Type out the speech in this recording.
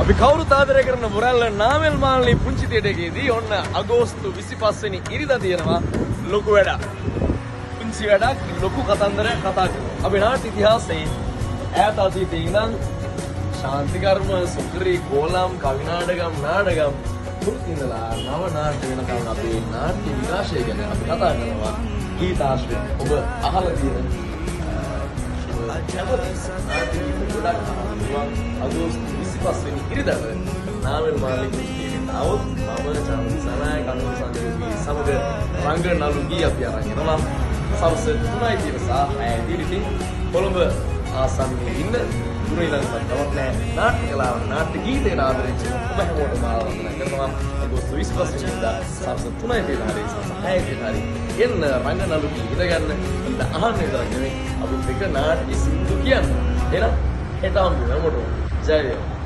අපි කවුරුත් ආදරය කරන මොරැල්ල නාමල් මාල්නී පුංචි තියටරයකදී ඔන්න අගෝස්තු 25 වෙනි ඉරිදා තියෙනවා ලොකු වැඩක්. පුංචි වැඩක් ලොකු කතන්දරයක් කතා කරනවා. අපේ නාට්‍ය ඉතිහාසයේ ඈත අතීතයේ ඉඳන් ශාන්ති කර්ම, සුක්‍රී, කෝලම්, කවි නාටකම් මුලින්දලා නව නාට්‍ය වෙනකන් අපේ නාට්‍ය විකාශය ගැන අපි කතා කරනවා. ගීතාශ්‍රය ඔබ අහලා තියෙන අගෝස්තු 25 වෙනි ඉරිදාව නාමල් මාල්නී පුංචි තාවොත් මම චන්දි සනාය කනුව සංජීවී සමග රංගන නළු ගී අපි අරන් එනවා. සවස් 3යි දිවසා 6යි ඉතින් කොළඹ ආසන්නයේ ඉන්න දුරයිලන්වත් තවත් නැහැ. නාට්‍ය කලාව නාට්‍ය ගීතේ ආදරෙච්ච ඔබ හැමෝටම ආරාධනා කරනවා. අගෝස්තු 25 වෙනිදා සවස් 3යි දිවසේ සවස් 6යි දිවසේ එන්න රංගන නළු ගී ඉඳ ගන්න ඉඳ අහන්න විතරක් නෙවෙයි අපිත් එක නාට්‍ය සින්දු කියන්න. එහෙනම් හෙට හම්බ වෙනවා මොකද? ජය වේවා.